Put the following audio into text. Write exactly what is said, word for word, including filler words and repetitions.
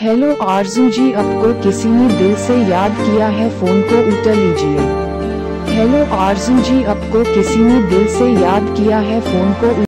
Hello आरजू जी, आपको किसी ने दिल से याद किया है, फोन को उठा लीजिए। हेलो आरजू जी, आपको किसी ने दिल से याद किया है, फोन को